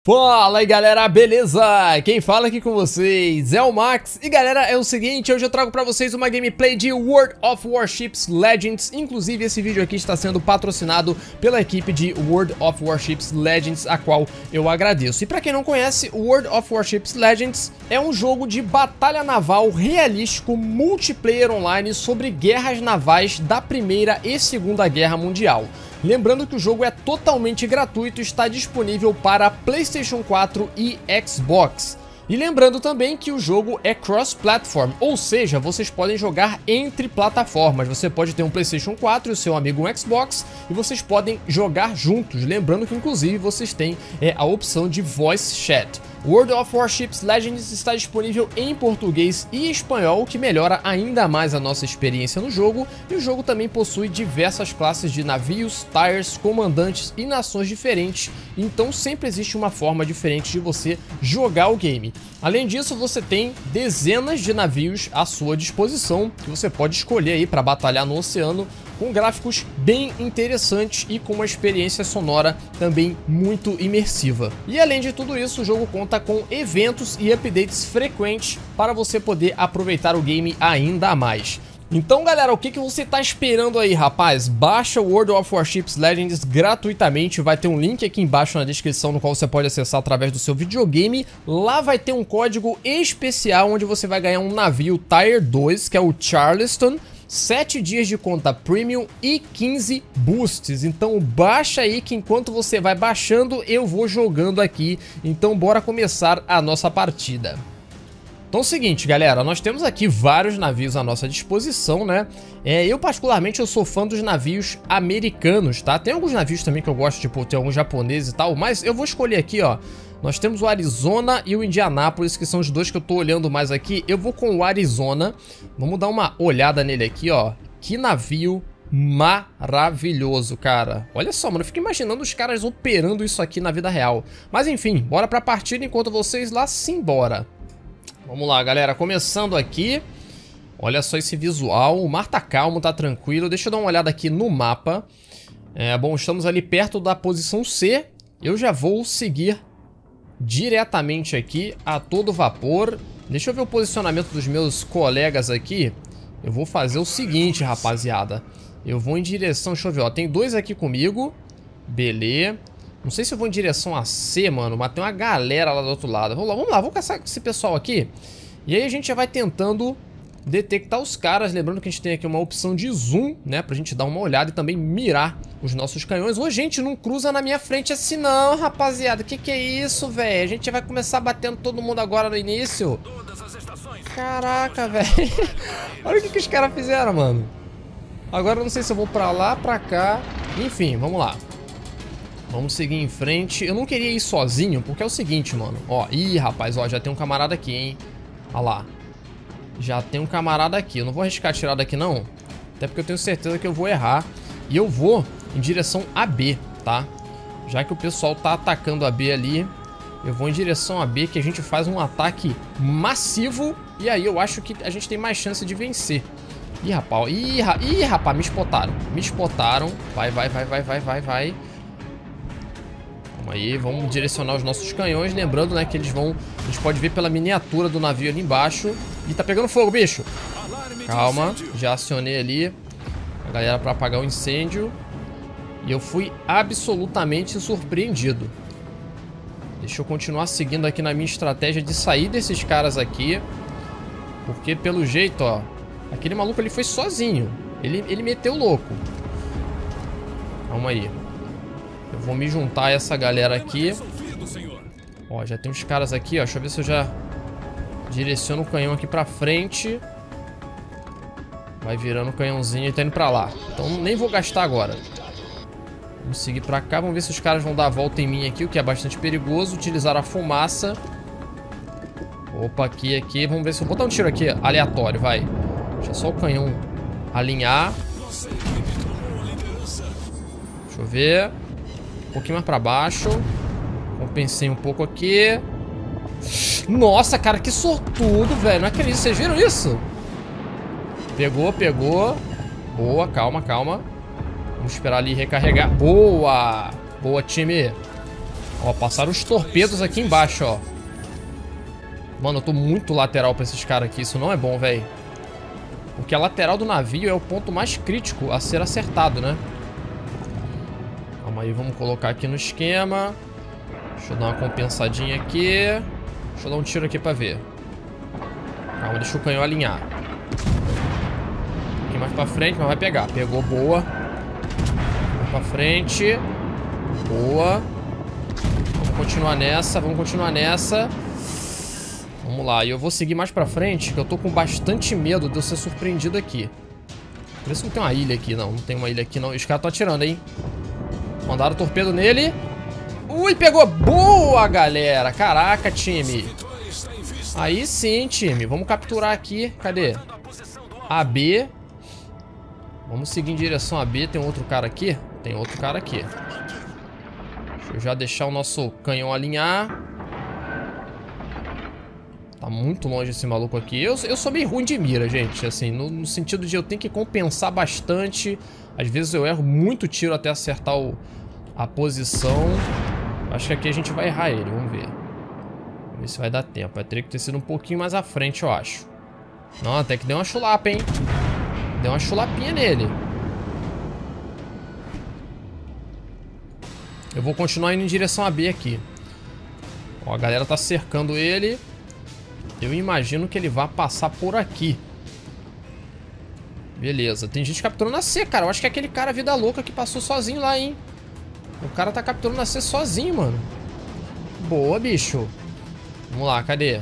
Fala aí galera, beleza? Quem fala aqui com vocês é o Max. E galera, é o seguinte, hoje eu trago pra vocês uma gameplay de World of Warships Legends. Inclusive esse vídeo aqui está sendo patrocinado pela equipe de World of Warships Legends, a qual eu agradeço. E pra quem não conhece, World of Warships Legends é um jogo de batalha naval realístico multiplayer online sobre guerras navais da Primeira e Segunda Guerra Mundial. Lembrando que o jogo é totalmente gratuito e está disponível para PlayStation 4 e Xbox. E lembrando também que o jogo é cross-platform, ou seja, vocês podem jogar entre plataformas. Você pode ter um PlayStation 4 e o seu amigo um Xbox e vocês podem jogar juntos. Lembrando que inclusive vocês têm a opção de voice chat. World of Warships Legends está disponível em português e espanhol, o que melhora ainda mais a nossa experiência no jogo, e o jogo também possui diversas classes de navios, tires, comandantes e nações diferentes, então sempre existe uma forma diferente de você jogar o game. Além disso, você tem dezenas de navios à sua disposição, que você pode escolher aí para batalhar no oceano, com gráficos bem interessantes e com uma experiência sonora também muito imersiva. E além de tudo isso, o jogo conta com eventos e updates frequentes para você poder aproveitar o game ainda mais. Então galera, o que você tá esperando aí, rapaz? Baixa o World of Warships Legends gratuitamente, vai ter um link aqui embaixo na descrição no qual você pode acessar através do seu videogame. Lá vai ter um código especial onde você vai ganhar um navio Tier 2, que é o Charleston, 7 dias de conta premium e 15 boosts. Então baixa aí que enquanto você vai baixando eu vou jogando aqui. Então bora começar a nossa partida. Então é o seguinte galera, nós temos aqui vários navios à nossa disposição, né? Eu particularmente eu sou fã dos navios americanos, tá? Tem alguns navios também que eu gosto, tipo, tem alguns japoneses e tal, mas eu vou escolher aqui, ó. Nós temos o Arizona e o Indianapolis, que são os dois que eu tô olhando mais aqui. Eu vou com o Arizona. Vamos dar uma olhada nele aqui, ó. Que navio maravilhoso, cara. Olha só, mano, eu fico imaginando os caras operando isso aqui na vida real. Mas enfim, bora pra partida enquanto vocês lá simbora. Vamos lá, galera, começando aqui. Olha só esse visual, o mar tá calmo, tá tranquilo. Deixa eu dar uma olhada aqui no mapa. Bom, estamos ali perto da posição C. Eu já vou seguir diretamente aqui a todo vapor. Deixa eu ver o posicionamento dos meus colegas aqui. Eu vou fazer o seguinte, rapaziada. Eu vou em direção, deixa eu ver, ó, tem dois aqui comigo. Beleza. Não sei se eu vou em direção a C, mano, mas tem uma galera lá do outro lado. Vamos lá, vou caçar esse pessoal aqui. E aí a gente já vai tentando detectar os caras. Lembrando que a gente tem aqui uma opção de zoom, né, pra gente dar uma olhada e também mirar os nossos canhões. Ô, gente, não cruza na minha frente assim não, rapaziada. Que é isso, velho? A gente já vai começar batendo todo mundo agora no início. Caraca, velho. Olha o que os caras fizeram, mano. Agora eu não sei se eu vou pra lá, pra cá. Enfim, vamos lá. Vamos seguir em frente. Eu não queria ir sozinho, porque é o seguinte, mano. Ó, ih, rapaz, ó, já tem um camarada aqui, hein. Olha lá. Já tem um camarada aqui. Eu não vou arriscar tirar daqui, não. Até porque eu tenho certeza que eu vou errar. E eu vou em direção a B, tá? Já que o pessoal tá atacando a B ali, eu vou em direção a B, que a gente faz um ataque massivo. E aí eu acho que a gente tem mais chance de vencer. Ih, rapaz. Ih, rapaz, me spotaram. Me spotaram. Vai. Aí, vamos direcionar os nossos canhões, lembrando, né, que eles vão... A gente pode ver pela miniatura do navio ali embaixo. Ih, tá pegando fogo, bicho. Calma, já acionei ali a galera pra apagar o incêndio. E eu fui absolutamente surpreendido. Deixa eu continuar seguindo aqui na minha estratégia de sair desses caras aqui. Porque, pelo jeito, ó, aquele maluco ali foi sozinho. Ele meteu o louco. Calma aí. Eu vou me juntar a essa galera aqui. Ó, já tem uns caras aqui, ó. Deixa eu ver se eu já direciono o canhão aqui pra frente. Vai virando o canhãozinho e tá indo pra lá. Então nem vou gastar agora. Vamos seguir pra cá. Vamos ver se os caras vão dar a volta em mim aqui, o que é bastante perigoso. Utilizar a fumaça. Opa, aqui. Vamos ver se eu vou botar um tiro aqui aleatório, vai. Deixa só o canhão alinhar. Deixa eu ver. Um pouquinho mais pra baixo. Compensei um pouco aqui. Nossa, cara, que sortudo, velho. Não acredito, vocês viram isso? Pegou. Boa, calma. Vamos esperar ali recarregar. Boa, time. Ó, passaram os torpedos aqui embaixo, ó. Mano, eu tô muito lateral pra esses caras aqui. Isso não é bom, velho. Porque a lateral do navio é o ponto mais crítico a ser acertado, né? Calma aí, vamos colocar aqui no esquema. Deixa eu dar uma compensadinha aqui. Deixa eu dar um tiro aqui pra ver. Calma, deixa o canhão alinhar. Um pouquinho mais pra frente, mas vai pegar. Pegou, boa. Mais pra frente. Boa. Vamos continuar nessa, vamos continuar nessa. Vamos lá, e eu vou seguir mais pra frente, que eu tô com bastante medo de eu ser surpreendido aqui. Por isso não tem uma ilha aqui, não. Não tem uma ilha aqui, não. E os caras estão atirando, hein? Mandaram o torpedo nele. Ui, pegou. Boa, galera. Caraca, time. Aí sim, time. Vamos capturar aqui. Cadê? AB. Vamos seguir em direção a B. Tem outro cara aqui? Tem outro cara aqui. Deixa eu já deixar o nosso canhão alinhar. Tá muito longe esse maluco aqui. Eu sou meio ruim de mira, gente. Assim, no sentido de eu tenho que compensar bastante. Às vezes eu erro muito tiro até acertar a posição. Acho que aqui a gente vai errar ele. Vamos ver. Vamos ver se vai dar tempo. Vai ter que ter sido um pouquinho mais à frente, eu acho. Não, até que deu uma chulapa, hein? Deu uma chulapinha nele. Eu vou continuar indo em direção a B aqui. Ó, a galera tá cercando ele. Eu imagino que ele vai passar por aqui. Beleza. Tem gente capturando a C, cara. Eu acho que é aquele cara vida louca que passou sozinho lá, hein? O cara tá capturando a C sozinho, mano. Boa, bicho. Vamos lá, cadê?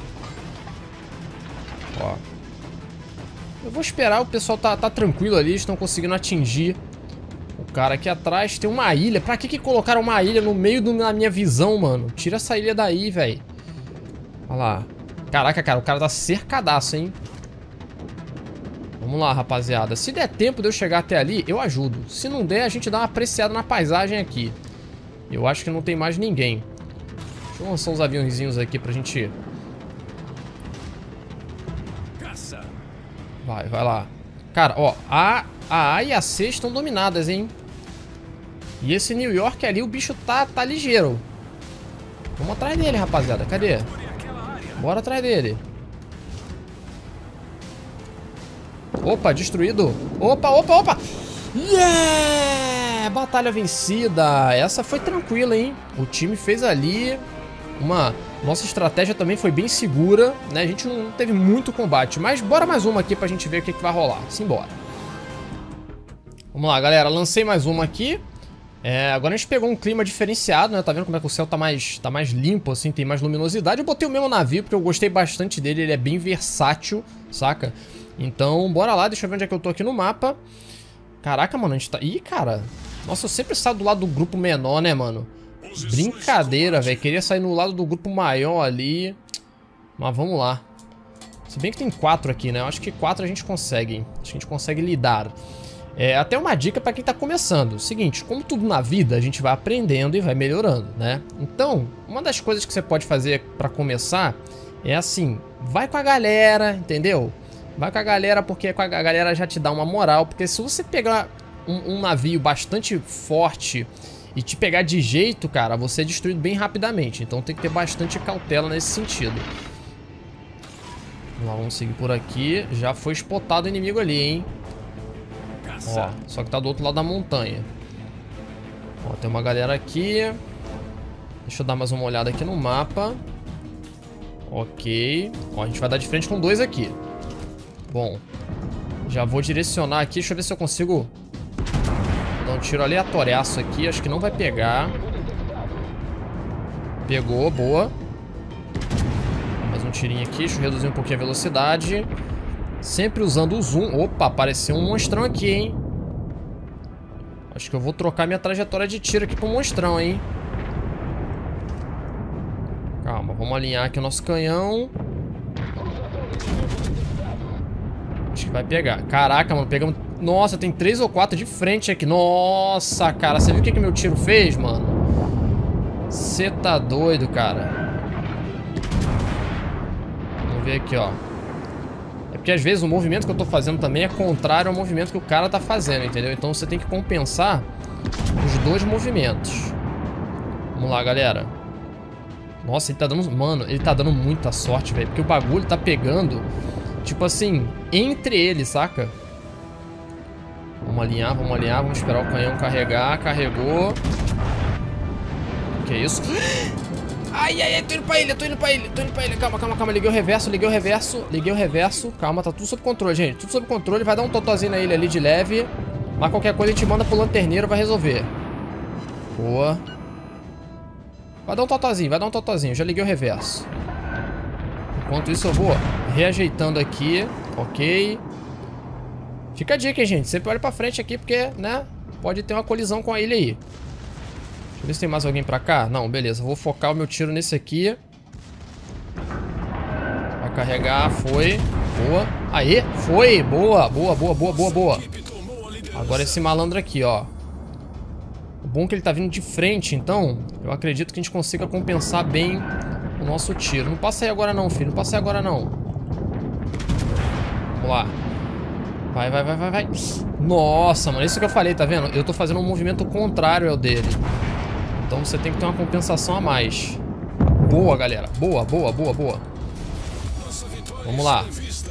Ó. Eu vou esperar, o pessoal tá tranquilo ali. Estão conseguindo atingir o cara aqui atrás. Tem uma ilha. Pra que colocaram uma ilha no meio da minha visão, mano? Tira essa ilha daí, velho. Olha lá. Caraca, cara, o cara tá cercadaço, hein? Vamos lá, rapaziada. Se der tempo de eu chegar até ali, eu ajudo. Se não der, a gente dá uma apreciada na paisagem aqui. Eu acho que não tem mais ninguém. Deixa eu lançar uns aviãozinhos aqui pra gente... Vai lá. Cara, ó, a A e a C estão dominadas, hein? E esse New York ali, o bicho tá ligeiro. Vamos atrás dele, rapaziada. Cadê? Bora atrás dele. Opa, destruído. Opa. Yeah! Batalha vencida. Essa foi tranquila, hein? O time fez ali nossa estratégia também foi bem segura, né? A gente não teve muito combate. Mas bora mais uma aqui pra gente ver o que vai rolar. Simbora. Vamos lá, galera. Lancei mais uma aqui. Agora a gente pegou um clima diferenciado, né? Tá vendo como é que o céu tá mais limpo, assim, tem mais luminosidade. Eu botei o mesmo navio porque eu gostei bastante dele, ele é bem versátil, saca? Então, bora lá, deixa eu ver onde é que eu tô aqui no mapa. Caraca, mano, a gente tá... Ih, cara. Nossa, eu sempre saio do lado do grupo menor, né, mano? Brincadeira, velho. Queria sair no lado do grupo maior ali. Mas vamos lá. Se bem que tem 4 aqui, né? Eu acho que 4 a gente consegue, hein? Acho que a gente consegue lidar. Até uma dica pra quem tá começando. Seguinte, como tudo na vida, a gente vai aprendendo e vai melhorando, né? Então, uma das coisas que você pode fazer pra começar é assim, vai com a galera, entendeu? Vai com a galera porque a galera já te dá uma moral. Porque se você pegar um navio bastante forte e te pegar de jeito, cara, você é destruído bem rapidamente. Então tem que ter bastante cautela nesse sentido. Vamos lá, vamos seguir por aqui. Já foi spotado o inimigo ali, hein? Ó, só que tá do outro lado da montanha. Ó, tem uma galera aqui. Deixa eu dar mais uma olhada aqui no mapa. Ok. Ó, a gente vai dar de frente com 2 aqui. Bom, já vou direcionar aqui. Deixa eu ver se eu consigo dar um tiro aleatoriaço aqui. Acho que não vai pegar. Pegou, boa. Mais um tirinho aqui. Deixa eu reduzir um pouquinho a velocidade. Sempre usando o zoom. Opa, apareceu um monstrão aqui, hein? Acho que eu vou trocar minha trajetória de tiro aqui pro monstrão, hein? Calma, vamos alinhar aqui o nosso canhão. Acho que vai pegar. Caraca, mano, pegamos... Nossa, tem 3 ou 4 de frente aqui. Nossa, cara, você viu o que meu tiro fez, mano? Você tá doido, cara. Vamos ver aqui, ó. Porque às vezes o movimento que eu tô fazendo também é contrário ao movimento que o cara tá fazendo, entendeu? Então você tem que compensar os 2 movimentos. Vamos lá, galera. Nossa, ele tá dando... Mano, ele tá dando muita sorte, velho. Porque o bagulho tá pegando, tipo assim, entre eles, saca? Vamos alinhar, vamos esperar o canhão carregar. Carregou. Que isso? Ai, ai, ai, tô indo pra ele. Calma. Liguei o reverso. Calma, tá tudo sob controle, gente. Tudo sob controle. Vai dar um totozinho na ilha ali de leve. Mas qualquer coisa a gente manda pro lanterneiro, vai resolver. Boa. Vai dar um totozinho. Já liguei o reverso. Enquanto isso eu vou reajeitando aqui. Ok. Fica a dica, hein, gente. Sempre olha pra frente aqui, porque, né, pode ter uma colisão com a ilha aí. Deixa eu ver se tem mais alguém pra cá. Não, beleza. Vou focar o meu tiro nesse aqui. Vai carregar. Foi. Boa. Aê. Foi. Boa. Agora esse malandro aqui, ó. O bom é que ele tá vindo de frente, então eu acredito que a gente consiga compensar bem o nosso tiro. Não passa aí agora não, filho. Não passa aí agora não. Vamos lá. Vai. Nossa, mano. Isso que eu falei, tá vendo? Eu tô fazendo um movimento contrário ao dele. Então você tem que ter uma compensação a mais. Boa, galera. Boa. Vamos lá.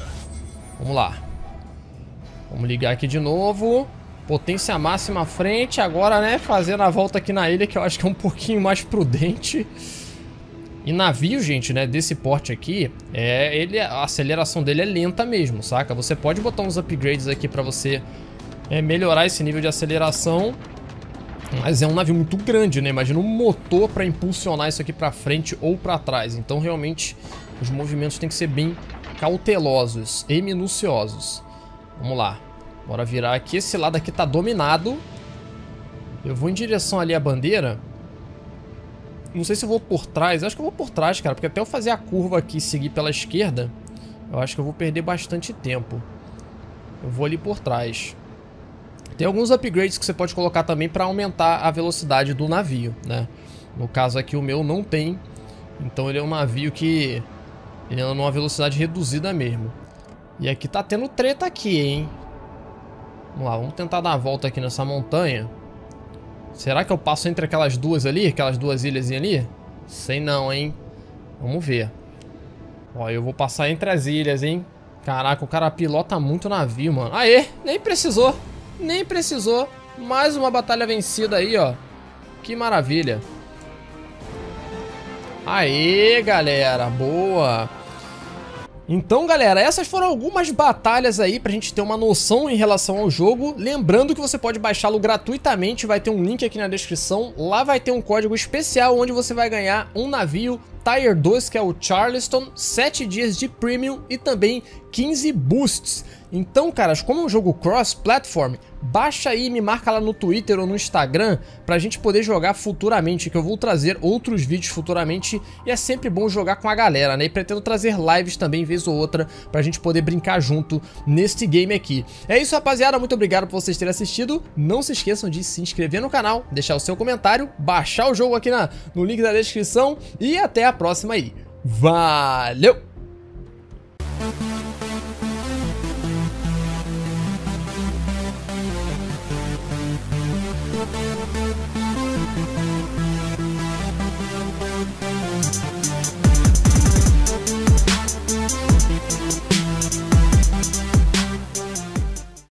Vamos ligar aqui de novo. Potência máxima à frente. Agora, né, fazendo a volta aqui na ilha, que eu acho que é um pouquinho mais prudente. E navio, gente, né, desse porte aqui, a aceleração dele é lenta mesmo, saca? Você pode botar uns upgrades aqui pra você melhorar esse nível de aceleração. Mas é um navio muito grande, né? Imagina um motor pra impulsionar isso aqui pra frente ou pra trás. Então, realmente, os movimentos têm que ser bem cautelosos e minuciosos. Vamos lá. Bora virar aqui. Esse lado aqui tá dominado. Eu vou em direção ali à bandeira. Não sei se eu vou por trás. Eu acho que eu vou por trás, cara. Porque até eu fazer a curva aqui e seguir pela esquerda, eu acho que eu vou perder bastante tempo. Eu vou ali por trás. Tem alguns upgrades que você pode colocar também para aumentar a velocidade do navio, né? No caso aqui o meu não tem. Então ele é um navio que ele anda numa velocidade reduzida mesmo. E aqui tá tendo treta aqui, hein? Vamos lá, vamos tentar dar a volta aqui nessa montanha. Será que eu passo entre aquelas duas ali? Aquelas duas ilhas ali? Sei não, hein? Vamos ver. Ó, eu vou passar entre as ilhas, hein? Caraca, o cara pilota muito navio, mano. Aê, nem precisou. Mais uma batalha vencida aí, ó. Que maravilha. Aê, galera. Boa. Então, galera, essas foram algumas batalhas aí pra gente ter uma noção em relação ao jogo. Lembrando que você pode baixá-lo gratuitamente, vai ter um link aqui na descrição. Lá vai ter um código especial onde você vai ganhar um navio Tier 2, que é o Charleston, 7 dias de Premium e também 15 boosts. Então, caras, como é um jogo cross-platform, baixa aí e me marca lá no Twitter ou no Instagram pra gente poder jogar futuramente, que eu vou trazer outros vídeos futuramente e é sempre bom jogar com a galera, né? E pretendo trazer lives também, vez ou outra, pra gente poder brincar junto neste game aqui. É isso, rapaziada, muito obrigado por vocês terem assistido. Não se esqueçam de se inscrever no canal, deixar o seu comentário, baixar o jogo aqui no link da descrição e até a próxima aí. Valeu!